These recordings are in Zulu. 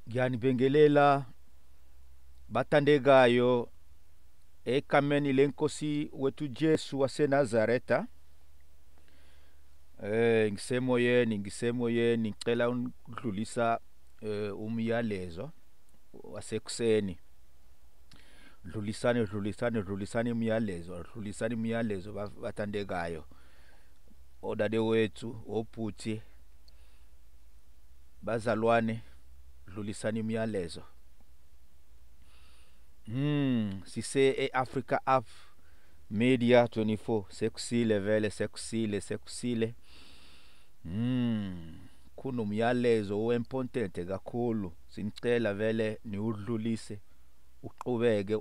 Ngiyanibingelela bathandekayo ekameni lenkosi wethu Jesu waseNazareta. Ngisemoyeni ngicela ukudlulisa umyalezo wasekuseni. Dlulisani umyalezo bathandekayo. Odadewethu, obhuti, bazalwane, dlulisani umyalezo. Sise Africa Up Media 24 sekusile vele sekusile. Kunomyalezo oimportant kakhulu. Sinicela vele niudlulise, uqhubeke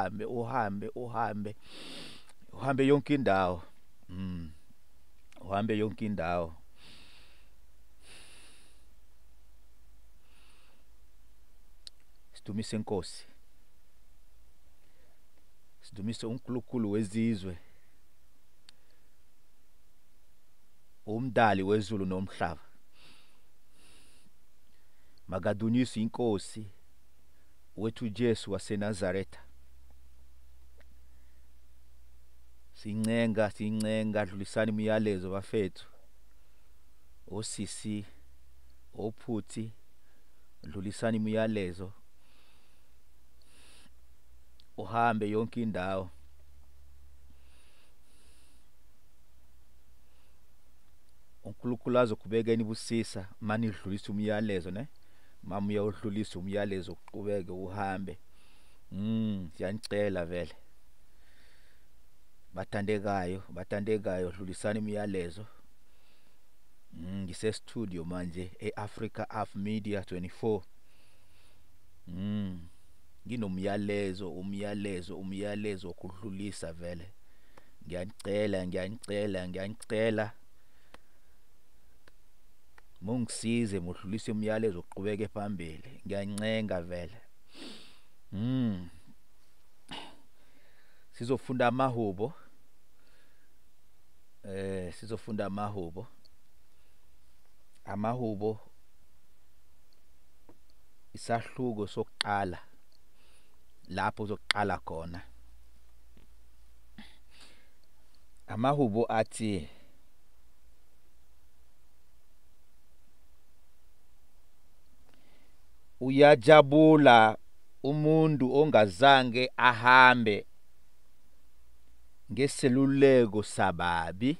uhambe yonke indawo. Uhambe yonke indawo. Sidumise Inkosi. Sidumise Unkulunkulu wezizwe, umdali wezulu nomhlaba. Magadunyiswe Inkosi wethu Jesu waseNazareta. Sincenga dlulisani umyalezo bafethu. Osisi, ophuti, dlulisani umyalezo. Uhambe yonke indawo. Unkulunkulu azokubekeni busisa mani dlulisa umyalezo ne. Mama uyawudlulisa umyalezo uqhubeke uhambe. Siyanicela vele. Bathandekayo dlulisani umyalezo. Ngise studio manje eAfrica Up Media 24. Nginomyalezo okudlulisa vele. Ngiyanicela. Mungisize mudlulise umyalezo uqhubeke phambili. Ngiyancenga vele. Sizofunda amahubo. Amahubo isahluko sokuqala. Lapho uzoqala khona. Amahubo athi uyajabula umuntu ongazange ahambe ngeseluleko sababi,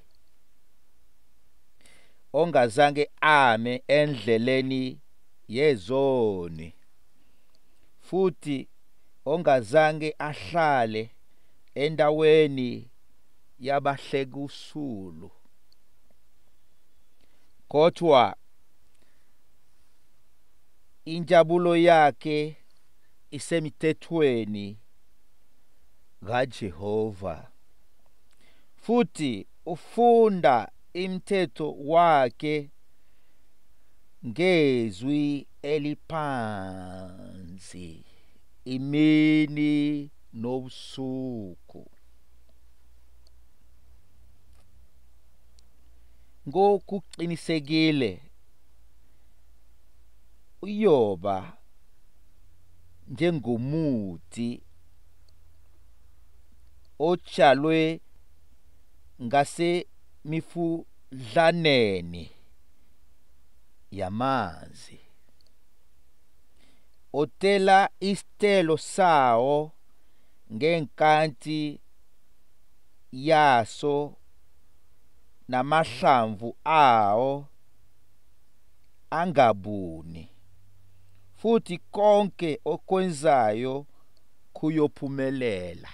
ongazange ame endleleni yezoni, futhi ongazange ahlale endaweni yabahlekusulu. Kodwa injabulo yakhe isemithethweni kaJehova, futhi ufunda imithetho wakhe ngezwi eliphansi imini nobusuku. Ngokuqinisekile uyoba njengomuthi otshalwe ngasemifudlaneni yamanzi, otela isithelo sawo ngenkathi yaso, namahlamvu awo angabuni, futhi konke okwenzayo kuyophumelela.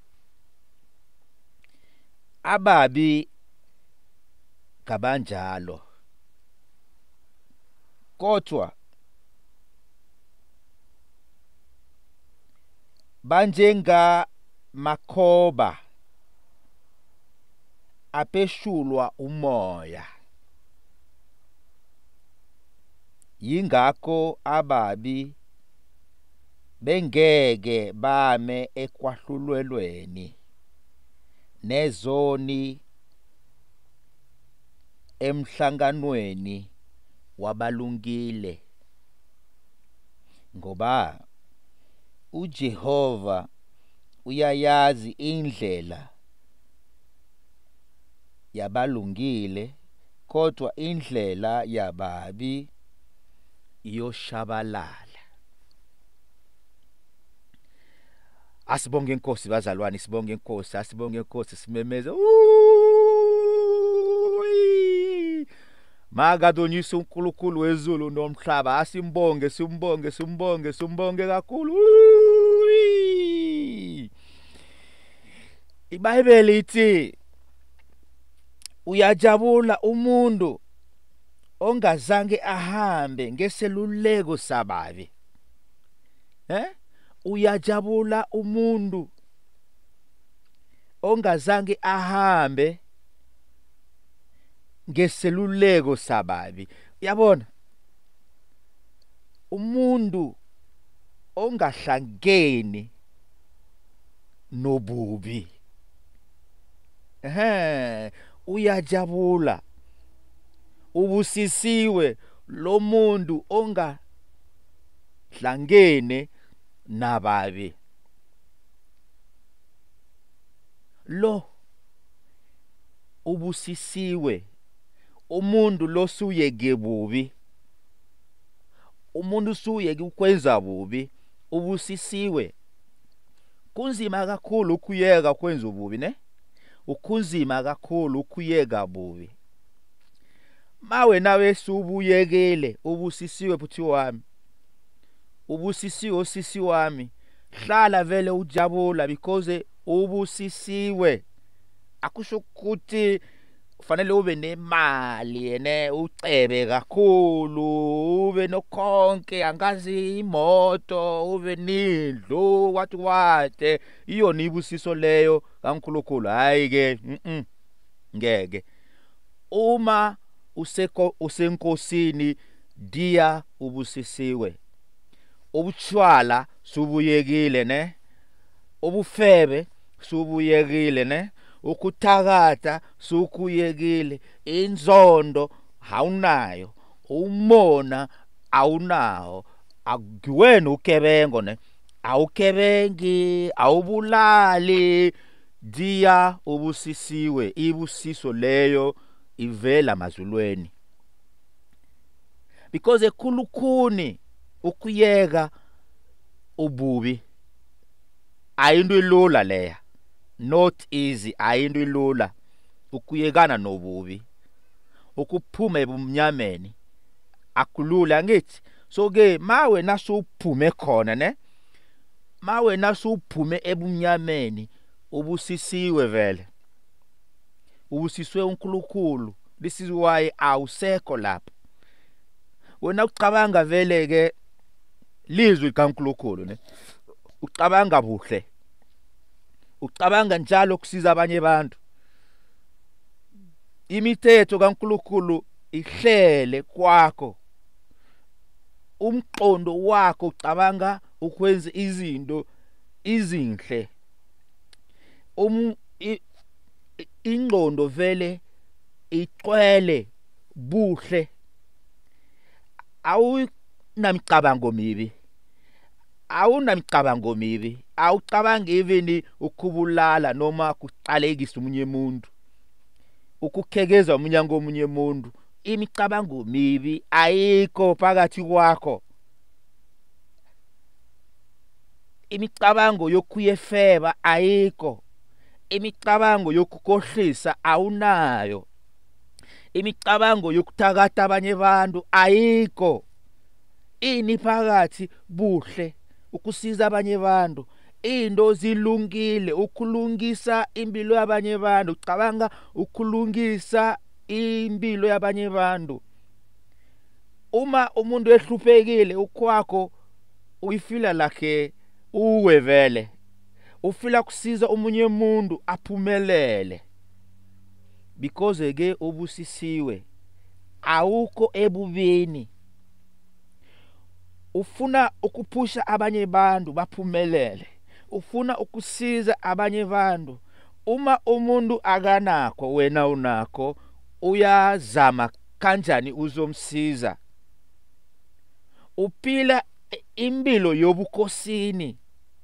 Ababi kabanjalo, kodwa banjenga makhoba apeshulwa umoya. Yingakho ababi bengeke bame ekwahlulelweni nezoni emhlanganweni wabalungile. ngoba uJehova uyayazi indlela yabalungile, kodwa indlela yababi iyoshabalala. Asibonge Inkosi bazalwane, sibonge Inkosi, asibonge Inkosi, simemeze. Makadonyisa uNkulunkulu wezulu nomhlaba, asimbonge, simbonge, simbonge, simbonge kakhulu. iBhayibheli ithi uyajabula umuntu ongazange ahambe ngeseluleko sababi. Uyajabula umuntu ongazange ahambe ngeseluleko sababi. Uyabona, umuntu ongahlangeni nobubi uyajabula. Ubusisiwe lo muntu ongahlangene nababi. Lo ubusisiwe umuntu lo suyeke bubi, umuntu suyeke ukwenza bubi, ubusisiwe. Kunzima kakhulu ukuyeka kwenza ububi, ne? Ukunzima kakhulu ukuyeka bubi. Mawe nawe subuyekele ubusisiwe futhi wami. Ubusisiwe osisi wami. Hlala vele ujabula because ubusisiwe. Akusho ukuthi kufanele ube nemali ucebe kakhulu, ube nokonke, angazi imoto, ube nindlu, wathi iyona ibusiso leyo kaNkulunkulu. Hayi ke ngeke. Uma usenkosini dia ubusisiwe. Ubutshwala subuyekile, ne? Ubufebe subuyekile, ne? Ukuthakatha sukuyekile. Inzondo awunayo, umona awunawo. Akuwena ukebengo, ne? Awukebengi, awubulali. Dia ubusisiwe. Ibusiso leyo ivela mazulweni. Because ekhulukhuni ukuyeka ububi ayinto ilula leya. Not easy, ayinto ilula ukuyekana nobubi, ukuphuma ebumnyameni akulula ngithi. So ke mawe nasuphume khona, ne? Mawe nasuphume ebumnyameni ubusisiwe vele. Ubusiswe uNkulunkulu. This is why awusekho lapha. Wena ucabanga vele ke lizwi kaNkulunkulu, ne? Ucabanga buhle. Ucabanga njalo kusiza abanye abantu. Imithetho kaNkulunkulu ihlele kwakho. Umqondo wakho ucabanga ukwenza izinto izinhle. Ingqondo vele icwele buhle. Awunamicabango mibi. Awunamicabango mibi. Awucabangi even ukubulala noma kuqalekisa umunye umuntu, ukukhekeza umunyango omunye umuntu. Imicabango mibi ayikho phakathi kwakho. Imicabango yokuyefeba ayikho. Imicabango yokukhohlisa awunayo. Imicabango yokuthakatha abanye abantu ayikho. Ini phakathi buhle, ukusiza abanye abantu, into zilungile, ukulungisa impilo yabanye abantu, ucabanga ukulungisa impilo yabanye abantu. Uma umuntu ehluphekile ukwakho uyifila lakhe uwe vele. Ufila kusiza umunye umuntu aphumelele. Because ke ubusisiwe awukho ebubini. Ufuna ukuphusha abanye abantu baphumelele. Ufuna ukusiza abanye abantu. Uma umuntu akanakho wena unakho, uyazama kanjani uzomsiza. Uphila impilo yobukhosini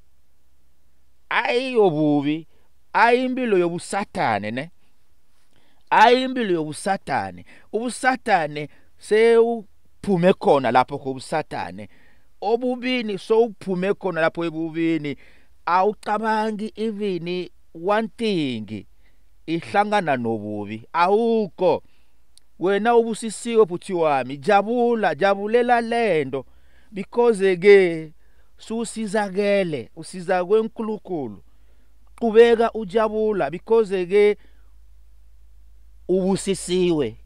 ayiyobubi, ayimpilo yobusathane ne, ayimpilo yobusathane. Ubusathane sewuphume khona lapho kobusathane, obubini sowuphume khona lapho ebubini. Awucabangi even one thing ihlangana nobubi, awukho. Wena ubusisiwe bhuti wami, jabula, jabulela lento, because ke susizakele, usiza kweNkulunkulu. Qhubeka ujabula because ke ubusisiwe.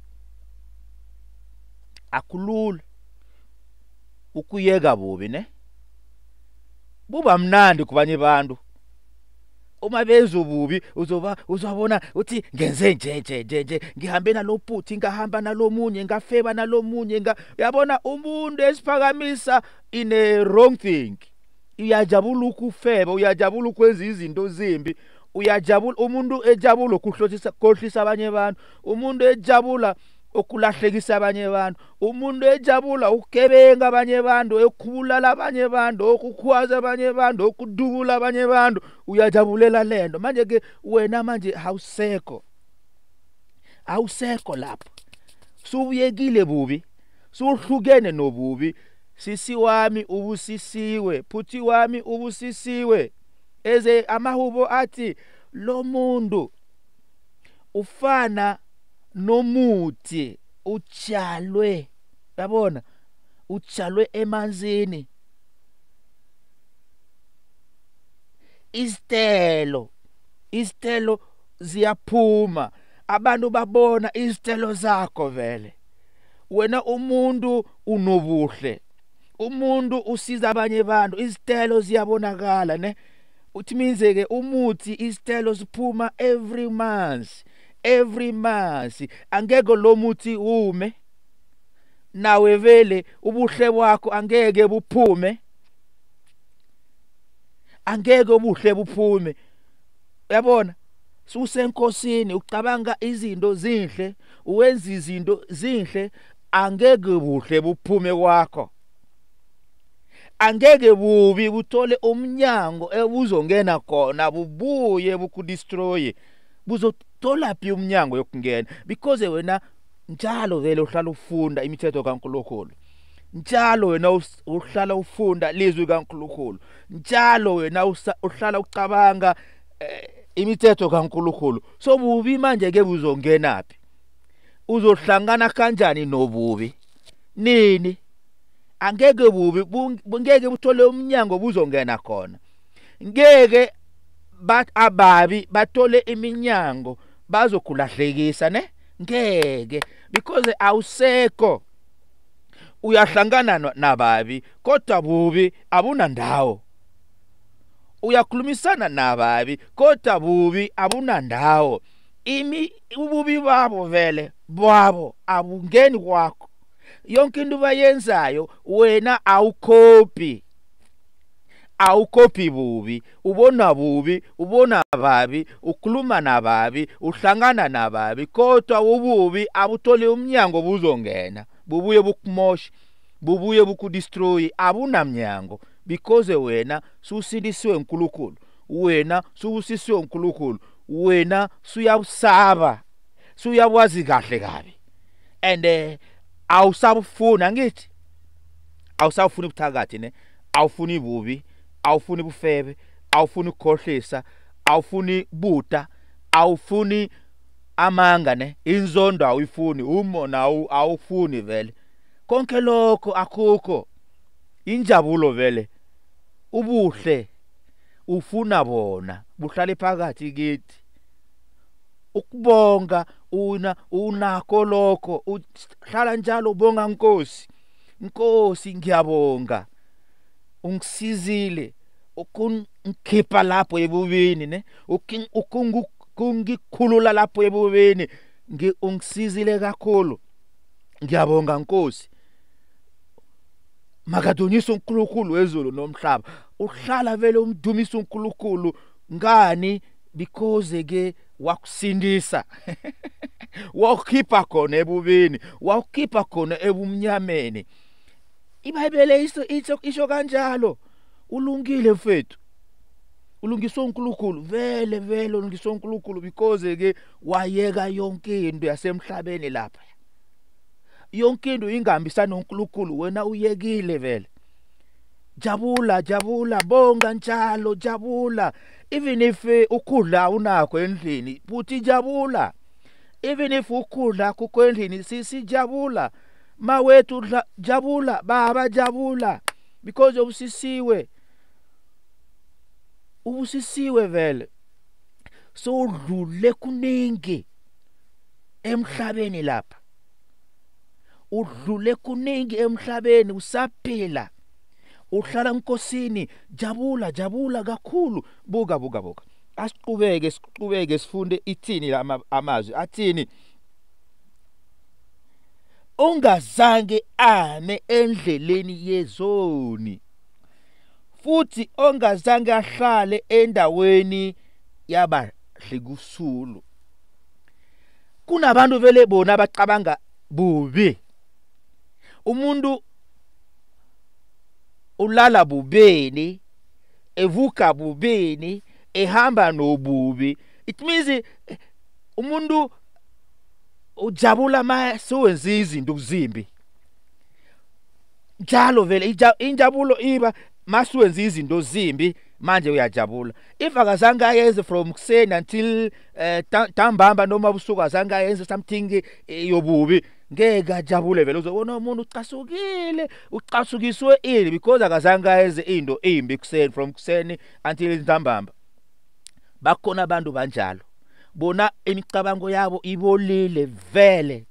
Akulula ukuyeka bubi ne, buba mnandi kubanye abantu. Uma bezobubi uzobona uthi ngenze nje ngihambe nalophuthi, ngahamba nalomunye, ngafeba nalomunye, uyabona umuntu esiphakamisa in a wrong thing. Uyajabula ukufeba, uyajabula ukwenza izinto zimbi, uyajabula. Umuntu ejabula ukukhohlisa abanye abantu, umuntu ejabula ukulahlekisa abanye abantu, umuntu ejabula ukugebenga abanye abantu, ukukhulala abanye abantu, ukukhwaza abanye abantu, ukudubula abanye abantu. Uyajabulela lento. Manje ke wena manje awusekho lapho, subuyekile bubi, suhlukene nobubi. Sisi wami ubusisiwe, phuthi wami ubusisiwe. Eze amahubo athi lo muntu ufana nomuthi utshalwe, yabona, utshalwe emanzini. Izithelo ziyaphuma, abantu babona izithelo zakho vele. Wena umuntu unobuhle, umuntu usiza abanye abantu, izithelo ziyabonakala ne. Uthi minzeke umuthi, izithelo ziphuma every month. Angeke lo muthi ume nawe vele ubuhle bakho angeke buphume, angeke ubuhle buphume. Uyabona, susenkosini ucabanga izinto zinhle, uwenza izinto zinhle, angeke buhle buphume kwakho. Angeke bubi buthole umnyango ebuzongena khona, bubuye bukudestroy. Buzothola phi umnyango yokungena? Because wena njalo vele uhlala ufunda imithetho kaNkulunkulu, njalo wena uhlala ufunda lizwi kaNkulunkulu, njalo wena uhlala ucabanga imithetho kaNkulunkulu. So bubi manje ke buzongena phi? Uzohlangana kanjani nobubi? Nini? Angeke bubi ngeke buthole umnyango buzongena khona. Ngeke ababi bathole iminyango bazokulahlekisa ne, ngeke. Because awusekho. Uyahlangana nababi kodwa bubi abunandawo, uyakhulumisana nababi kodwa bubi abunandawo. Ububi babo vele bwabo abungeni kwakho. Yonke into bayenzayo wena awukhopi bubi, ubona babi, ukhuluma nababi, uhlangana nababi, kodwa ububi abuthole umnyango buzongena, bubuye bukumosha, bubuye bukudestroy. Abunamnyango because wena susindisiwe uNkulunkulu, wena subusisiwe uNkulunkulu, wena suyabusaba, suyabwazi kahle kabi, and awusabufuna. Ngithi awusabufuna ubuthakathi ne, awufuni bubi, awufuni bufebe, awufuni ukukhohlisa, awufuni buta, awufuni amanga ne, inzondo awuyifuni, umona awufuni vele. Konke lokho akukho. Injabulo vele, ubuhle ufuna bona, buhlale phakathi kithi. Ukubonga unakho lokho, uhlala njalo ubonga Nkosi. Nkosi ngiyabonga, ungisizile, ukungikhipha lapho ebubini ne, ukungikhulula lapho ebubini, ungisizile kakhulu. Ngiyabonga Nkosi. Makadunyisa uNkulunkulu wezulu nomhlaba. Uhlala vele umdumisa uNkulunkulu. Ngani? Because ke wakusindisa. Wakukhipha khona ebubini, wakukhipha khona ebumnyameni. iBhayibheli isho kanjalo. Ulungile mfethu. Ulungiswa uNkulunkulu vele ulungiswa uNkulunkulu because ke wayeka yonke into yasemhlabeni lapha. Yonke into ingahambisana noNkulunkulu wena uyekile vele. Jabula bonga njalo jabula. Even if ukudla unakho endlini futhi jabula. Even if ukudla kukho endlini sijabula. Mawethu jabula, baba jabula, because ubusisiwe vele. So udlule kuningi emhlabeni lapha. Udlule kuningi emhlabeni usaphila. Uhlala enkosini, jabula kakhulu. Buka. Asiqhubeke sifunde ithini amazwi athini. Ongazange ame endleleni yezoni, futhi ongazange ahlale endaweni yabahlekusulu. Kunabantu vele bona abacabanga bubi. Umuntu ulala bubeni, evuka bubeni, ehamba nobubi. It means umuntu ujabula masewenza izinto uzimbi. Njalo vele injabulo iba masuwenza izinto uzimbi manje uyajabula. If akazange ayenze from kuseni until ntambama noma ubusuku azange ayenze something yobubi, ngeke ajabule vele. Uzobona umuntu ucasukiswe ini because akazange ayenze into embi kuseni from kuseni until ntambama. Bakhona abantu banjalo. Bona imicabango yabo ibolile vele.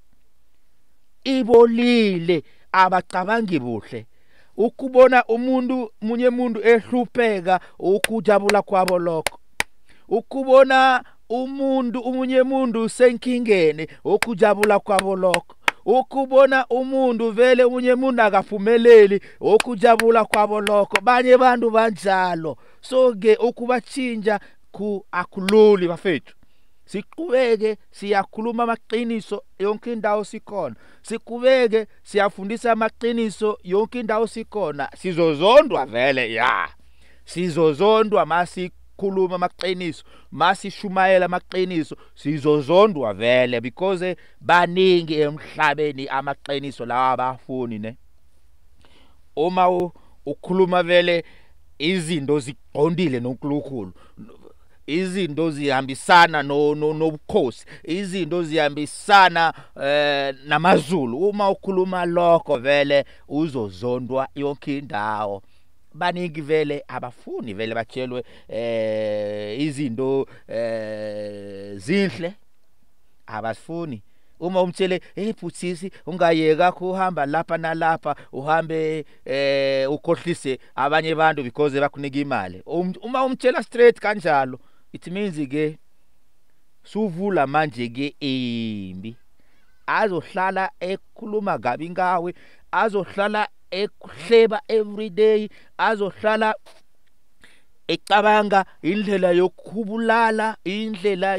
Ibolile, abacabangi buhle. Ukubona munye umuntu ehlupheka ukujabula kwabo lokho. Ukubona umunye umuntu senkingene ukujabula kwabo lokho. Ukubona umuntu vele umunye umuntu akaphumeleli ukujabula kwabo lokho. Banye bantu banjalo. So ke ukubachinja akululi bafethu. Siqhubeke siyakhuluma amaqiniso yonke indawo sikhona. Siqhubeke siyafundisa amaqiniso yonke indawo sikhona. Sizozondwa vele ya. Sizozondwa masikhuluma amaqiniso, masishumayela amaqiniso, sizozondwa vele because baningi emhlabeni amaqiniso lawa abafuni ne. Uma ukhuluma vele izinto ziqondile noNkulunkulu. Izinto zihambisana nobukhosi, izinto zihambisana namazulu. Uma ukhuluma lokho vele uzozondwa yonke indawo. Baningi vele abafuni vele batshelwe izinto zinhle, abasifuni. Uma umtshele bhutsisi ungayeka kuhamba lapha nalapha uhambe ukhohlise abanye abantu because bakunika imali. Uma umtshela straight kanjalo, it means ke suvula manje ke embi. Azohlala ekhuluma gabi ngawe, azohlala ekuhleba every day, azohlala ecabanga indlela yokubulala, indlela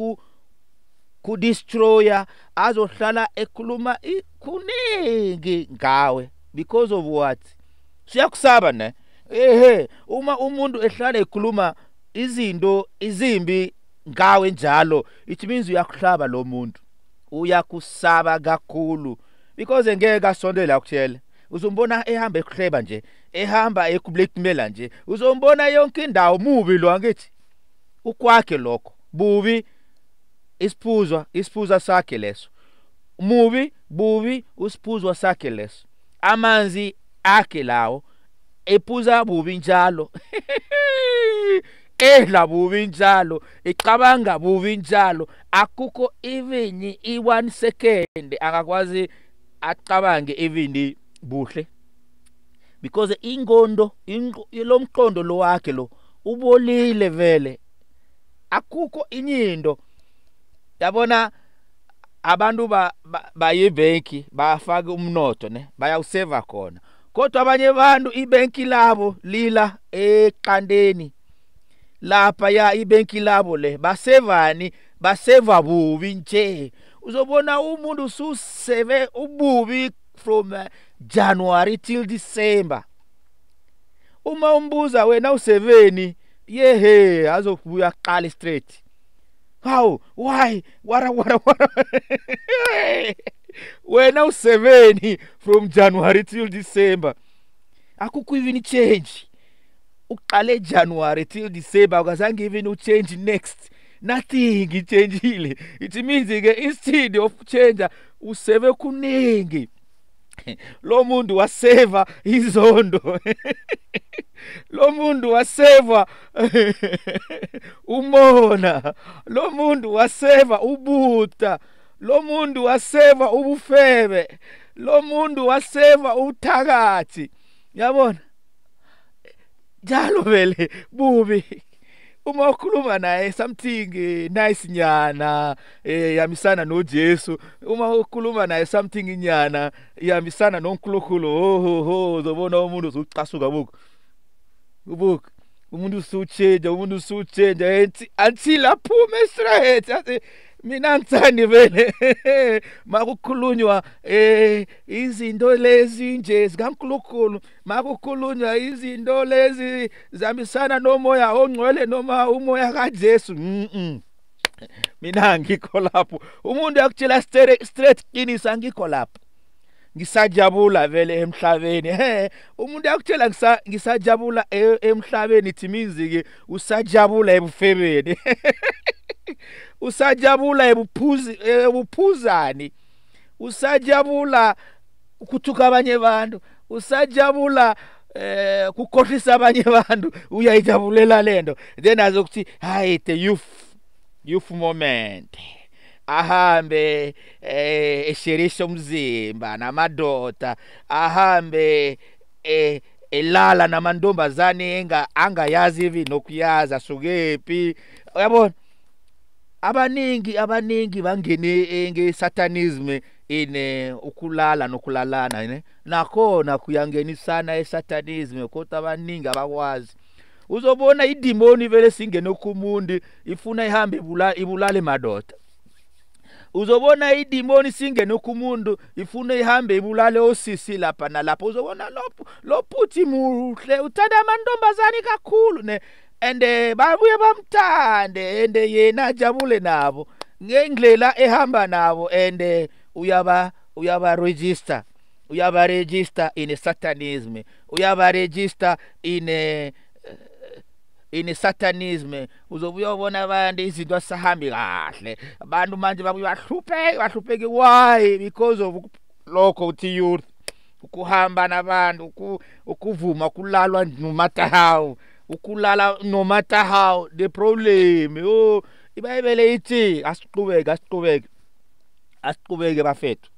kudestroya, azohlala ekhuluma kuningi ngawe because of what? Siyakusaba ne. Uma umuntu ehlala ekhuluma izinto izimbi ngawe njalo, it means uyakuhlaba lo muntu. Uyakusaba kakhulu because ngeke asondela ukutshela. Uzombona ehamba ekuhleba nje, ehamba ekublackmaila nje. Uzombona yonke indawo mubi lo angithi. Ukwakhe lokho. Bubi isiphuza sakhe leso. Bubi usiphuzwa sakhe leso. Amanzi akhe lawo ephuza bubi njalo. Edla bubi njalo, ecabanga bubi njalo. Akukho even i1 second akakwazi acabange even buhle, because ingondo lo mqondo lo wakhe lo ubolile vele. Akukho inyindo. Yabona abantu bayibanki bafaka umnotho ne, bayawuseva khona. Kodwa abanye abantu ibanki labo lila eqandeni. Lapha ya ibanki labo le basevani, baseva bubi nje. Uzobona umuntu suseve ububi from January till December. Uma umbuza wena u7 yehe azokubuya qala straight. How? Why? Wara. Wena u7 from January till December. Akukho even change. Uqale January till December akazange even change next. Nothing ichangeile. It means ke instead of change useve kuningi. Lo muntu waseva izondo. Lo muntu waseva umona. Lo muntu waseva ubuta. Lo muntu waseva ubufebe. Lo muntu waseva uthakathi. Yabona? Njalo vele bubi. Uma ukhuluma naye something nice nyana yamisana noJesu, uma ukhuluma naye something nyana yamisana noNkulunkulu, ho uzobona umuntu uzucasuka buku umuntu usuchenja until aphume straight athi mina ngithandi vele makukhulunywa izinto lezi nje zikaNkulunkulu, makukhulunywa izinto lezi zamisana nomoya ongcwele noma umoya kaJesu. Mina ngikho lapho. Umuntu yakutshela straight qinisa ngikho lapho. Ngisajabula vele emhlabeni. Umuntu yakutshela ngisajabula emhlabeni it means ke usajabula ebufebeni. Usajabula ebuphuzani. Usajabula ukuthuka abanye abantu. Usajabula kukhohlisa abanye abantu. Uyayijabulela lento. Then azokuthi hayi the youth moment. Ahambe esherisha umzimba namadoda. Ahambe elala namantombazane angayazi even nokuyazi asukepi. Uyabona? Abaningi bangene ngesatanism ukulala nokulalana ne nakhona kuyangenisana esatanism kodwa abaningi abakwazi. Uzobona idemoni vele singene kumuntu ifuna ihambe ibulale madoda. Uzobona idemoni singene kumuntu ifuna ihambe ibulale osisi lapha nalapha. Uzobona lo puthi muhle uthanda amantombazane kakhulu ne and babuye bamthande and yena ajabule nabo ngendlela ehamba nabo and uyaba register in a satanism, uyaba register in a satanism. Uzobuya ubona abantu izinto asahambi kahle, abantu manje bahlupheke. Why? Because of lokho uthi youth ukuhamba nabantu ukuvuma kulalwa no matter how. Ukulala no matter how the problem. iBhayibheli ithi asiqhubeke bafethu.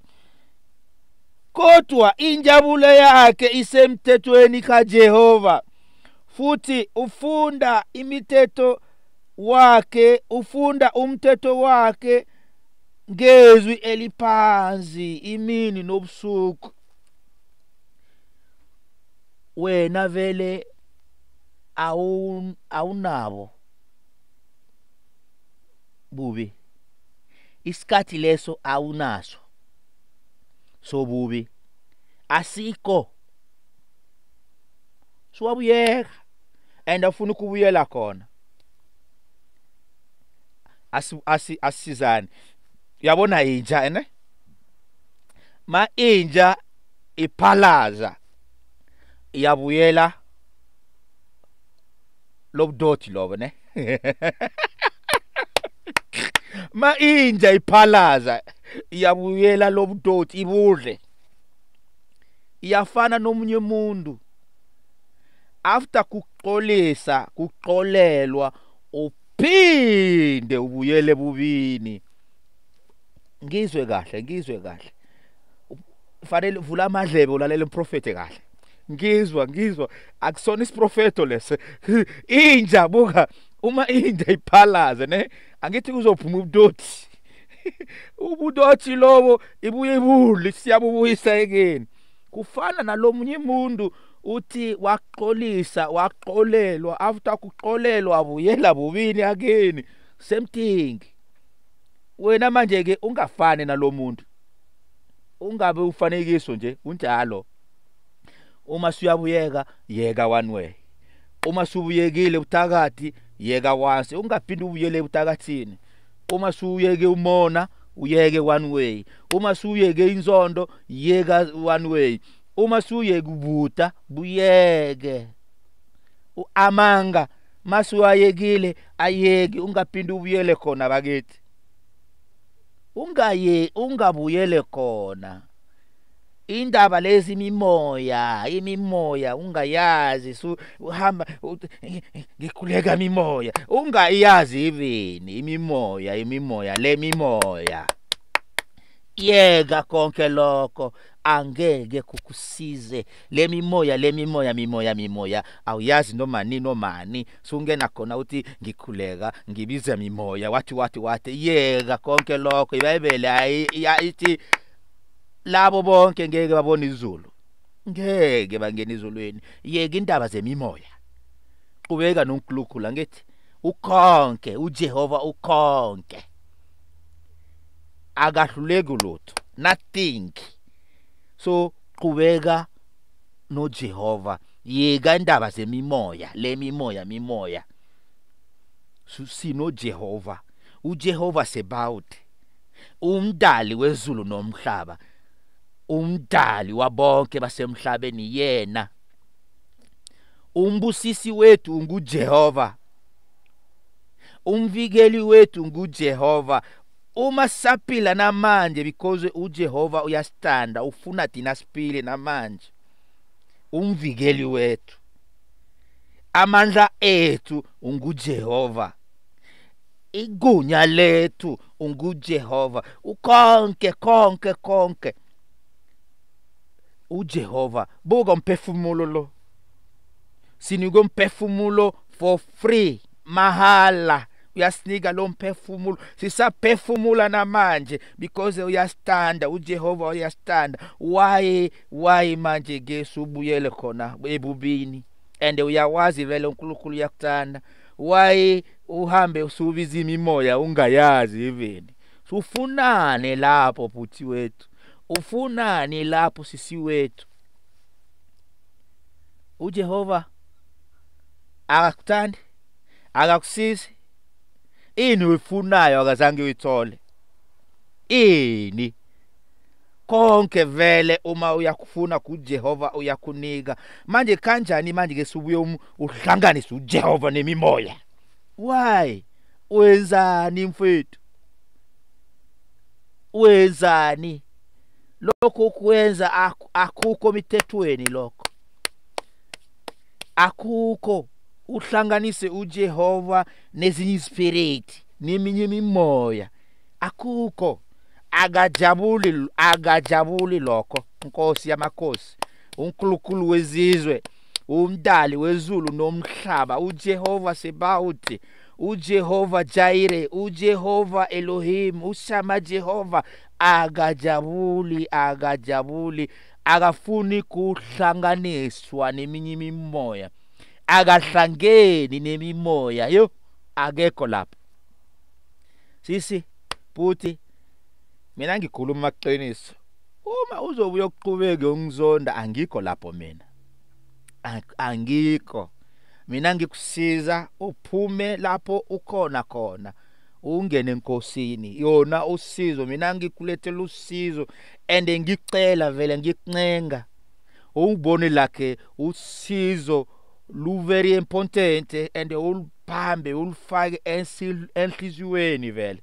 Kodwa injabulo yakhe isemthethweni kaJehova, futhi ufunda umthetho wakhe ngezwi eliphansi imini nobusuku. Wena vele awunabo bubi, isikhathi leso awunaso so bubi asikho, suwabuyeka and afuna ukubuyela khona. Asizani yabona inja ne ma inja iphalaza iyabuyela lobudoti lobo ne ma inja iphalaza iyabuyela lobudoti ibudle. Iyafana nomunye umuntu after kuqolelwa uphinde ubuyele bubini. Ngizwe kahle fanele vula amadlebe ulalele umprofeti kahle. Ngizwa akusona isiprofeto lese. Inja buka uma inja iphalaza ne angithi kuzophuma ubudoti. Ubudoti lobo ibuye ibudle siyabubuyisa again. Kufana nalomunye umuntu uthi waqolelwa after kuqolelwa abuyela bubini again. Same thing. Wena manje ke ungafane nalomuntu, ungabe ufanekiso nje unjalo. uma suyabuyeka yeka one way, uma subuyekile uthakathi yeka once, ungaphindi ubuyele uthakathini. Uma suyeke umona uyeke one way, uma suyeke inzondo yeka one way, uma suyeke ubuta buyeke. Amanga masuwayekile ayeki, ungaphindi ubuyele khona bakithi, ungabuyele khona. Indaba lezi imimoya ungayazi, uhamba ngikhuleka imimoya, ungayazi even imimoya le mimoya. Yeka konke lokho, angeke kukusize. Le mimoya awuyazi nomani sungena khona uthi ngikhuleka ngibiza mimoya wathi. Yeka konke lokho. iBhayibheli ithi labo bonke ngeke babone izulu, ngeke bangena ezulwini. Yeka indaba zemimoya, qhubeka noNkulunkulu. Angithi ukhonke, uJehova ukhonke, akahluleki lutho, nothing. So qhubeka noJehova, yeka indaba zemimoya, le mimoya. Sino Jehova, uJehova Sebaoth, umdali wezulu nomhlaba, umdali wabonke basemhlabeni yena. Umbusisi wethu unguJehova, umvikeli wethu unguJehova. Uma sapila namanje because uJehova uyastanda, ufuna thina sipile namanje. Umvikeli wethu, amandla ethu unguJehova, igunya lethu unguJehova. Konke uJehova. Buka umphefumulo lo, sinikwe umphefumulo for free, mahala. Uyasinika lo mphefumulo, sisaphefumula namanje because uyastanda, uJehova uyastanda. Why manje ke subuyele khona ebubini, and uyawazi vele uNkulunkulu uyakuthanda. Why uhambe usubiza imimoya ungayazi even? Ufunane lapho bhuti wethu, ufunane lapho sisi wethu. uJehova akakuthandi, akakusizi. Ini uyifunayo akazange uyithole? Ini konke vele uma uyakufuna kuJehova uyakunika. Manje kanjani manje ke subuye uhlanganise uJehova nemimoya? Why? Wenzani mfethu? Wenzani? Lokho kwenza akukho mithethweni lokho. Akukho. Uhlanganise uJehova nezinye ispirit neminye imimoya, akukho. Akajabuli lokho. Nkosi yamakhosi, uNkulunkulu wezizwe, umdali wezulu nomhlaba, uJehova Sebaoth, uJehova Jireh, uJehova Elohim, uShama Jehova. Akajabuli, akafuni kuhlanganiswa neminye imimoya, akahlangeni nemimoya. Yo, akekho lapho. Sisi buti, mina ngikhuluma amaqiniso. Uma uzobuya ukuqhubeka ungizonda, angikho lapho mina. Angikho. Mina ngikusiza uphume lapho ukhona khona, ungene enkosini. Yona usizo, mina ngikulethela usizo, and ngicela vele ngikuncenga ubone lakhe usizo lu very important, and uliphambe ulifake enhliziyweni vele,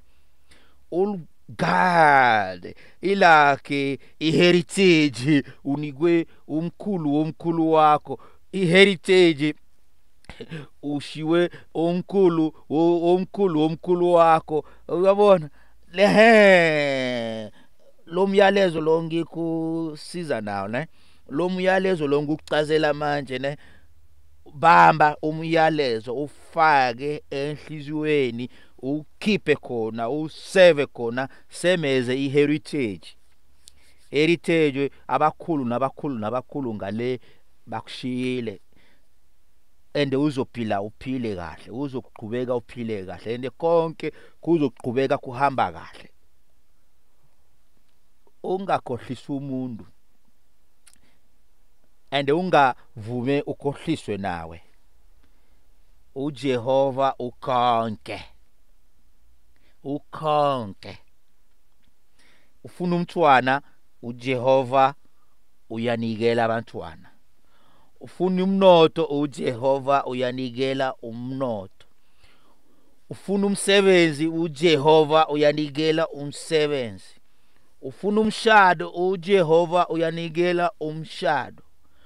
ulugade ilakhe iheritage unikwe umkhulu wakho. Iheritage ushiwe omkhulu wakho. Uyabona lo myalezo lo ngikusiza nawo ne, lo myalezo lo ngikuchazela manje ne, bamba umyalezo ufake enhliziyweni, ukhiphe khona, useve khona, semeze iheritage. Heritage abakhulu ngale bakushiyile, and uzophila uphile kahle, uzoqhubeka uphile kahle, and konke kuzoqhubeka kuhamba kahle. Ungakhohlisa umuntu, and ungavume ukhohliswe nawe. uJehova ukonke. Ukonke. Ufuna umntwana, uJehova uyanikela abantwana. Ufuna umnotho, uJehova uyanikela umnotho. Ufuna umsebenzi, uJehova uyanikela umsebenzi. Ufuna umshado, uJehova uyanikela umshado.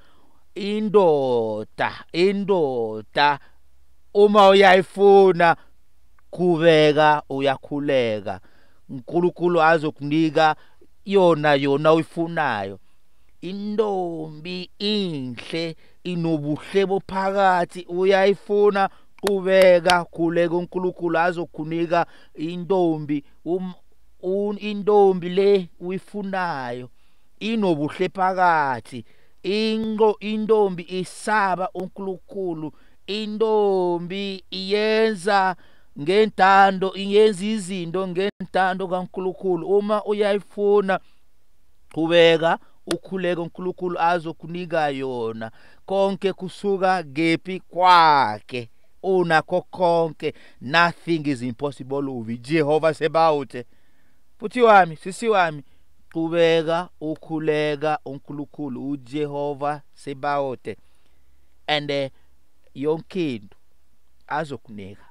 Indoda uma uyayifuna kubeka uyakhuleka. uNkulunkulu azokunika yona uyifunayo. Indombi inhle inobuhle bophakathi uyayifuna qhubeka khuleka. uNkulunkulu azokunika indombi indombi le uyifunayo inobuhle phakathi. Indombi isaba uNkulunkulu. Indombi iyenza ngentando, iyenza izinto ngentando kaNkulunkulu. Uma uyayifuna qhubeka ukhuleka, uNkulunkulu azokunika yona. Konke kusuka gepi kwakhe. Unakho konke. Nothing is impossible with Jehovah Sebaothe. Puthi wami, sisi wami, qhubeka ukhuleka uNkulunkulu uJehova Sebaothe, and yonke into azokunika.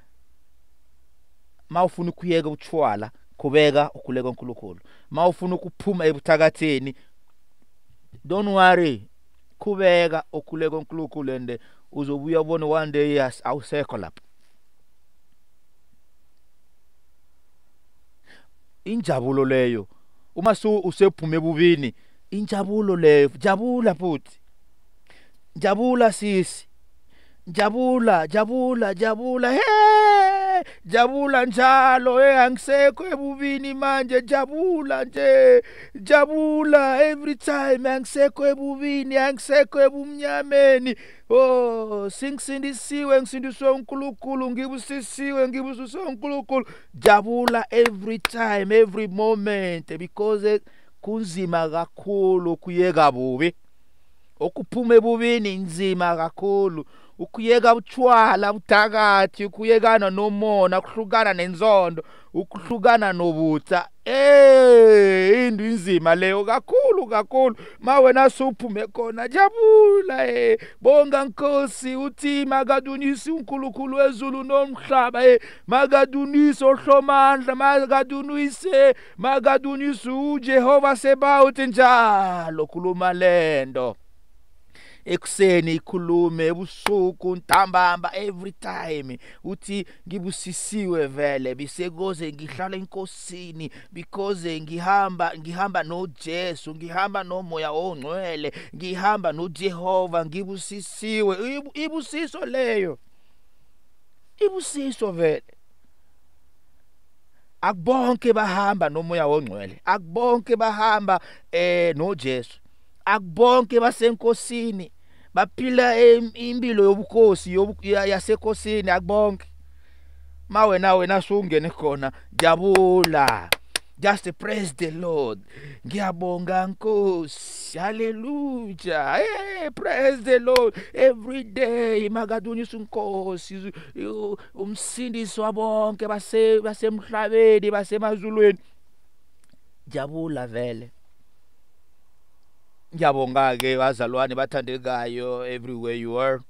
Mawufuna ukuyeka utshwala, qhubeka ukhuleka uNkulunkulu. Mawufuna ukuphuma ebuthakatheni, don't worry, qhubeka ukhuleka uNkulunkulu, and uzobuya ubona one day awusekho lapha. Injabulo leyo uma usephume ebubini, injabulo leyo. Jabula futhi, jabula sisi, jabula he, jabula njalo. Angisekho ebubini manje, jabula nje, jabula every time. Angisekho ebubini, angisekho ebumnyameni. Oh, ngisindisiwe uNkulunkulu, ngibusisiwe uNkulunkulu. Jabula every time, every moment, because kunzima kakhulu kuyeka bubi. Okuphuma ebubini nzima kakhulu. Ukuyeka utshwala buthakathi, ukuyekana nomona, ukuhlukana nenzondo, ukuhlukana nobutha. Into inzima leyo kakhulu. Ma wena suphume khona, jabula. Bonga Nkosi, uthi makadunisi uNkulunkulu wezulu nomhlaba. Makadunisi ohlomandla, makadunisi uJehova Sebaothe njalo. Khuluma lento ekuseni, ikhulume ebusuku, ntambama, every time. Uthi ngibusisiwe vele bisekoze ngihlala enkosini, because ngihamba noJesu, ngihamba nomoya ongcwele, ngihamba noJehova. Ngibusisiwe. Ibusiso leyo, ibusiso vele. Akubonke bahamba nomoya ongcwele, akubonke bahamba noJesu, akubonke basenkosini baphila impilo yobukhosi yasenkosini. Akubonke. Ma wena sungene khona, jabula. Just praise the Lord. Ngiyabonga Nkosi. Hallelujah. Praise the Lord every day. Makadunyisa uNkosi, umsindisi wabonke basemhlabeni, basemazulwini. Jabula vele. Ngiyabonga ke bazalwane bathandekayo everywhere you are.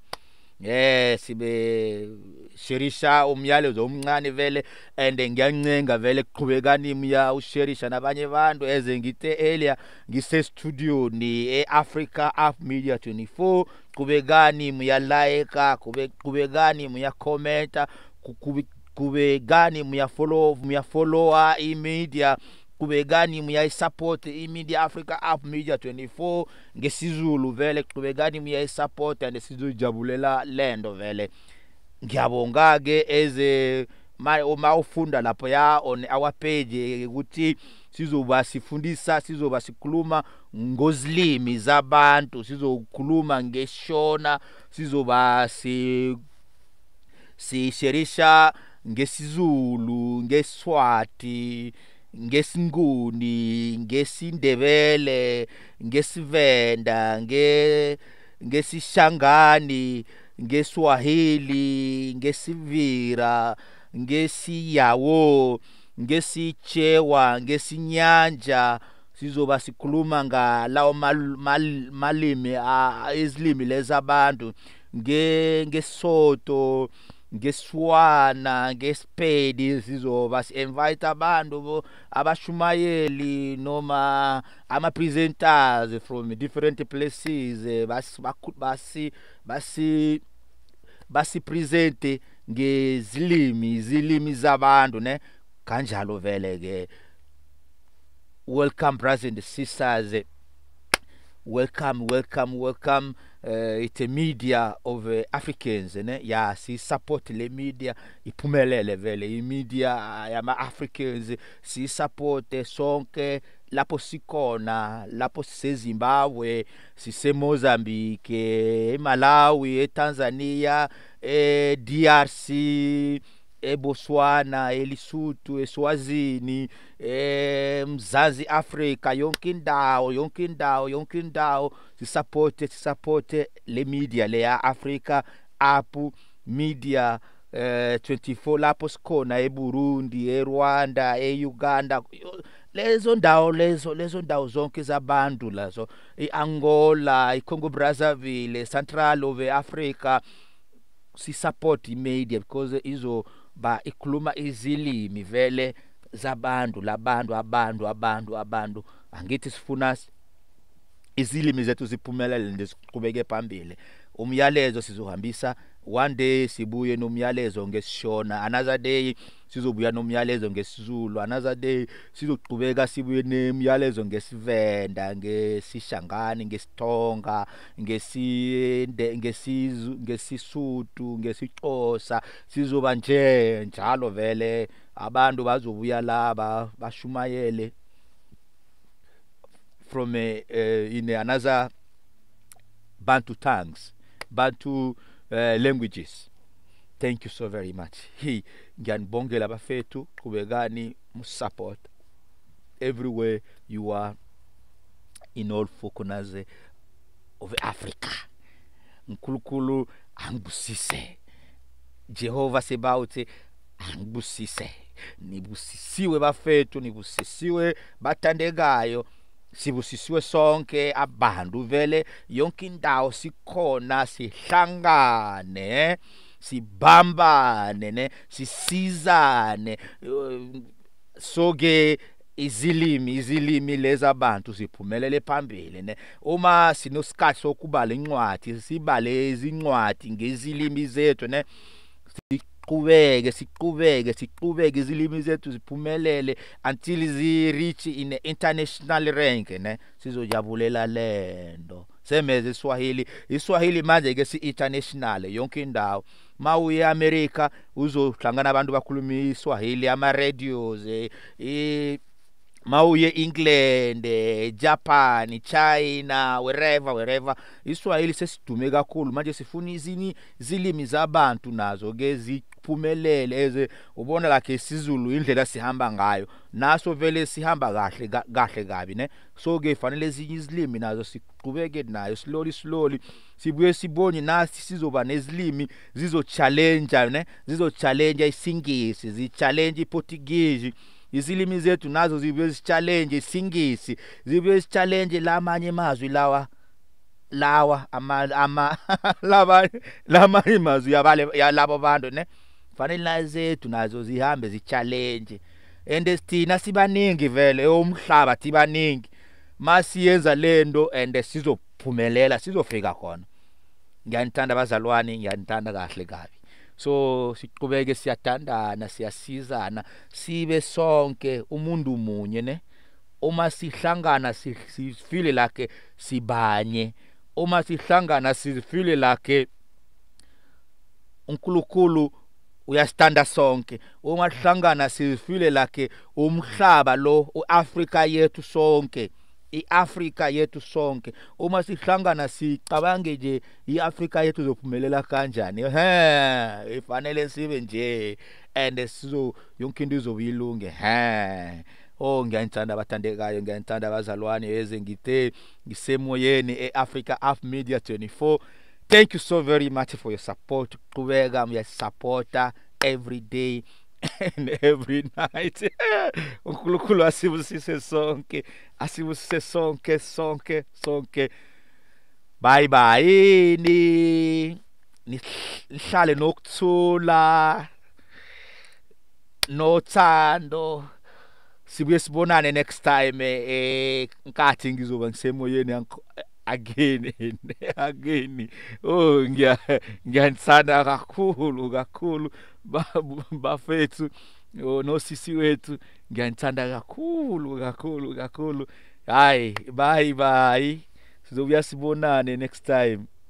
Sibe sherisha umyalezo omncane vele, and ngiyancenga vele kuqhubekani imya usherisha nabanye abantu. Eze ngithe earlier ngise studio ni Africa Up Media 24. Qhubekani muya like, qhubekani muya comment, qhubekani muya follow imedia, qhubekani muya support imedia Africa Up Media 24 ngesizulu vele. Qhubekani muya support and sizojabulela lendo vele. Ngiyabonga ke eze uma ufunda lapho ya on our page ukuthi sizoba sifundisa, sizoba sikhuluma ngozilimi zabantu, sizokhuluma ngeshona, sizoba sisherisha ngesizulu, ngeSwati, ngesinguni, ngesindebele, ngesivenda, ngesishangani, ngeswahili, ngesivira, ngesiyawo, ngesichewa, ngesinyanja. Sizoba sikhuluma ngalawo malimi izilimi lezabantu ngeSotho, ngeSwana, ngeSpedi. Sizoba si-invite abantu abashumayeli noma ama-presenters from different places basi-presente izilimi zabantu ne kanjalo vele ke. Welcome, brothers and sisters. Welcome. It's a media of Africans, ne? Yeah, si support le media iphumelele vele. I-media yama Africans si support sonke lapho sikhona, lapho siseZimbabwe, siseMozambique, eMalawi, eTanzania, DRC, eBotswana, eLesotho, eSwazini, Mzansi Africa, yonke indawo support le media le ya Africa, apu media 24 lapho sikhona eBurundi, eRwanda, eUganda, lezo ndawo zonke zabantu lazo, iAngola, iCongo Brazzaville, Central of Africa. Si support media because izoba ikhuluma izilimi vele zabantu, abantu. Angithi sifuna izilimi zethu ziphumelele ndisiqhubeke phambili. Umyalezo sizohambisa one day, sibuye nomyalezo ngesishona, another day sizobuya nomyalezo ngesizulu, another day sizoqhubeka sibuye nemyalezo ngesivenda, ngesishangani, ngesithonga, ngesisuthu, ngesixhosa. Sizoba njalo vele, abantu bazobuya laba bashumayele from in another Bantu tongues, Bantu languages. Thank you so very much. Ngiyanibongela bafethu, qhubekani musupport everywhere you are in all four corners of Africa. Unkulunkulu angibusise. Jehova sebawuthi angibusise. Nibusisiwe bafethu, nibusisiwe bathandekayo. Sibusisiwe sonke abantu vele, yonke indawo sikhona, sihlangane, sibambane ne, sisizane. Soke izilimi lezabantu ziphumelele phambili ne. Uma sinosikhathi sokubala incwadi, sibale izincwadi ngezilimi zethu ne. Siqhubeke izilimi zethu ziphumelele until reach in international rank ne. Sizojabulela lento. Semeze Iswahili manje ke si-international yonke indawo. Mawuye America uzohlangana abantu bakhuluma iSwahili, ama-radios, mawuye England, Japan, China, wherever. Iswahili sesidume kakhulu manje, sifuna izilimi zabantu nazo ke ziphumelele. Eze ubona lakhe isiZulu indlela sihamba ngayo, naso vele sihamba kahle kabi ne. So ke fanele ezinye izilimi nazo siqhubeke nayo slowly. Sibuye sibone nasi sizoba nezilimi zizo-challenge ne, zizo-challenge isingisi, zi-challenge iPortuguese. Izilimi zethu nazo zibuye zi-challenge isingisi, zibuye zi-challenge lamanye amazwi lamanye amazwi yalabo bantu ne. Fanele nazethu nazo zihambe zi-challenge. And thina sibaningi vele umhlaba tibaningi, masiyenza lento and sizophumelela, sizofika khona. Ngiyanithanda bazalwane, ngiyanithanda kahle kabi. So siqhubeke siyathandana, siyasizana, sibe sonke umuntu munye ne. Uma sihlangana sifile like sibanye, uma sihlangana sifile like uNkulunkulu uyasithanda sonke. Uma sihlangana sifile like umhlaba lo uAfrica yethu sonke, iAfrica yethu sonke. Uma sihlangana sicabange nje iAfrica yethu izophumelela kanjani, ifanele sibe nje and sizo yonke into izobuyilunge. Oh ngiyanithanda abathandekayo, ngiyanithanda abazalwane eze ngithe ngisemoyeni eAfrica Af Media 24. Thank you so very much for your support. Qhubeka uyasupporta every day and every night. Unkulunkulu asibusise sonke, asibusise sonke. Bye bye nihlale nokuthula nothando. Sibuye sibonane next time nkathi ngizoba ngisemoyeni again. Oh ngiyanithanda kakhulu bafethu nosisi wethu, ngiyanithanda kakhulu. Hayi bye sizobuya sibonane next time.